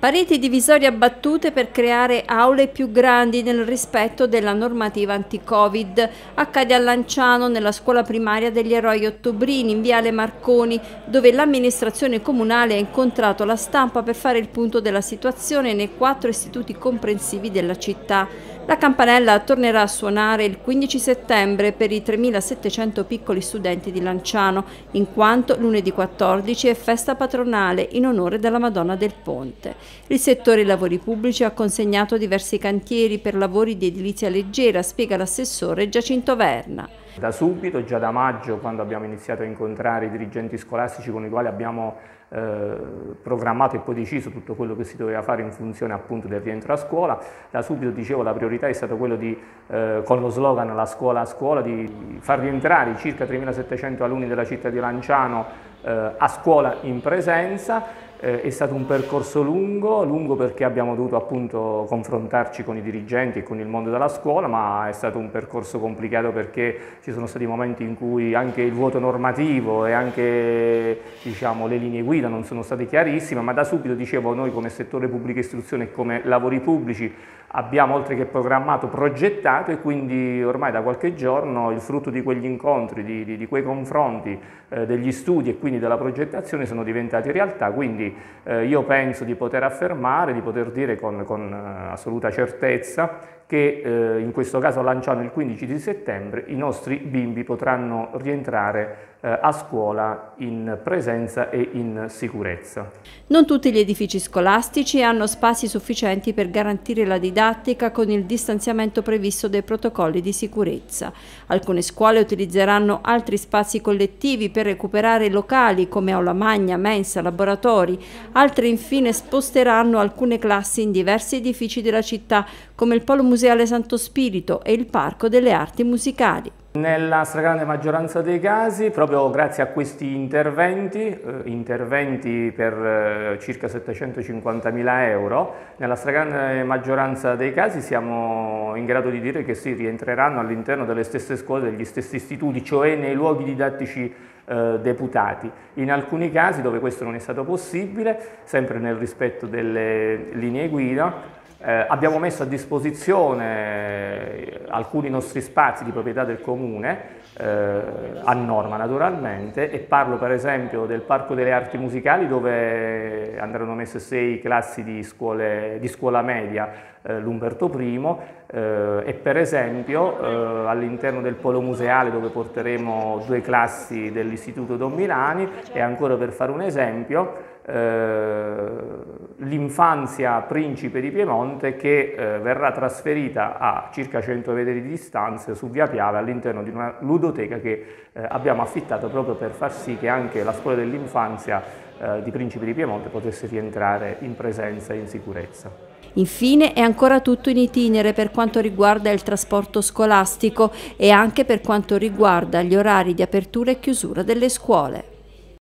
Pareti divisorie abbattute per creare aule più grandi nel rispetto della normativa anti-Covid. Accade a Lanciano, nella scuola primaria degli Eroi Ottobrini, in Viale Marconi, dove l'amministrazione comunale ha incontrato la stampa per fare il punto della situazione nei 4 istituti comprensivi della città. La campanella tornerà a suonare il 15 settembre per i 3.700 piccoli studenti di Lanciano, in quanto lunedì 14 è festa patronale in onore della Madonna del Ponte. Il settore lavori pubblici ha consegnato diversi cantieri per lavori di edilizia leggera, spiega l'assessore Giacinto Verna. Da subito, già da maggio, quando abbiamo iniziato a incontrare i dirigenti scolastici con i quali abbiamo programmato e poi deciso tutto quello che si doveva fare in funzione appunto del rientro a scuola, da subito dicevo la priorità è stata quello di, con lo slogan La scuola a scuola, di far rientrare i circa 3.700 alunni della città di Lanciano a scuola in presenza. È stato un percorso lungo perché abbiamo dovuto appunto confrontarci con i dirigenti e con il mondo della scuola, ma è stato un percorso complicato perché ci sono stati momenti in cui anche il vuoto normativo e anche diciamo, le linee guida non sono state chiarissime, ma da subito dicevo noi come settore pubblica istruzione e come lavori pubblici abbiamo oltre che programmato, progettato e quindi ormai da qualche giorno il frutto di quegli incontri, di quei confronti, degli studi e quindi della progettazione sono diventati realtà, quindi io penso di poter affermare, di poter dire con assoluta certezza che in questo caso a Lanciano il 15 di settembre i nostri bimbi potranno rientrare a scuola in presenza e in sicurezza. Non tutti gli edifici scolastici hanno spazi sufficienti per garantire la didattica con il distanziamento previsto dai protocolli di sicurezza. Alcune scuole utilizzeranno altri spazi collettivi per recuperare locali come aula magna, mensa, laboratori. Altre infine sposteranno alcune classi in diversi edifici della città come il Polo Museale Santo Spirito e il Parco delle Arti Musicali. Nella stragrande maggioranza dei casi, proprio grazie a questi interventi per circa 750.000 euro, nella stragrande maggioranza dei casi siamo in grado di dire che si rientreranno all'interno delle stesse scuole, degli stessi istituti, cioè nei luoghi didattici deputati. In alcuni casi dove questo non è stato possibile, sempre nel rispetto delle linee guida, abbiamo messo a disposizione alcuni nostri spazi di proprietà del Comune, a norma naturalmente, e parlo per esempio del Parco delle Arti Musicali dove andranno messe 6 classi di scuola media l'Umberto I e per esempio all'interno del Polo Museale dove porteremo 2 classi dell'Istituto Don Milani e ancora per fare un esempio l'infanzia Principe di Piemonte che verrà trasferita a circa 100 metri di distanza su via Piave all'interno di una ludoteca che abbiamo affittato proprio per far sì che anche la scuola dell'infanzia di Principe di Piemonte potesse rientrare in presenza e in sicurezza. Infine è ancora tutto in itinere per quanto riguarda il trasporto scolastico e anche per quanto riguarda gli orari di apertura e chiusura delle scuole.